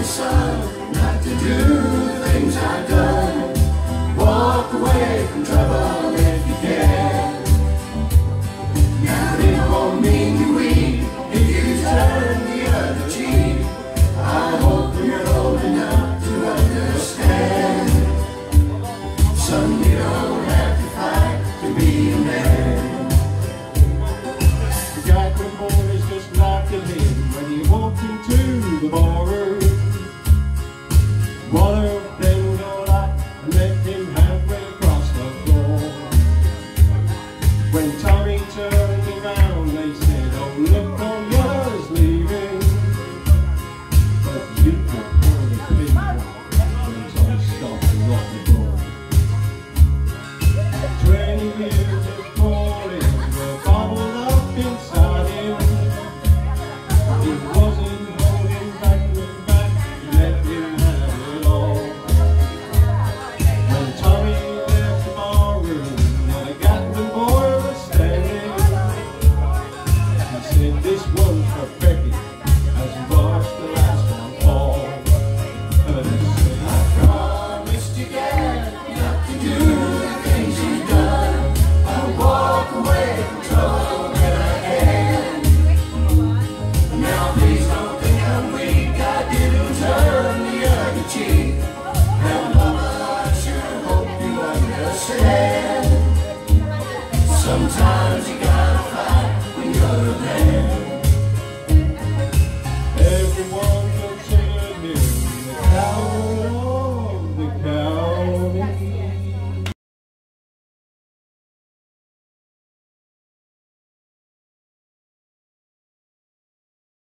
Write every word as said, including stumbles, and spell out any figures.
son, not to do the things I've done. Walk away from trouble if you can. Now it won't mean you weak if you turn the other cheek. I hope you're old enough to understand. Son, you don't have to fight to be a man. The guy from boys just laughed at him when he walked into the barroom. One of them got up and met him halfway across the floor. When Tommy turned around, they said, "Oh, look, on yours leaving." But you could pull the finger when Tommy stopped and locked the door. Twenty years of calling were bottled up inside him. He wasn't holding back the back, he let him have it all. When Tommy left the barroom and the Gatlin boy was standing, he said, "This one's for Becky," as he watched the last one fall. And he said, I promised you, Dad, not to do the things you've done. I'll walk away from trouble when I can. Now please don't think I'm weak, I didn't turn the other cheek. And Mama, I sure hope you understand. Sometimes you got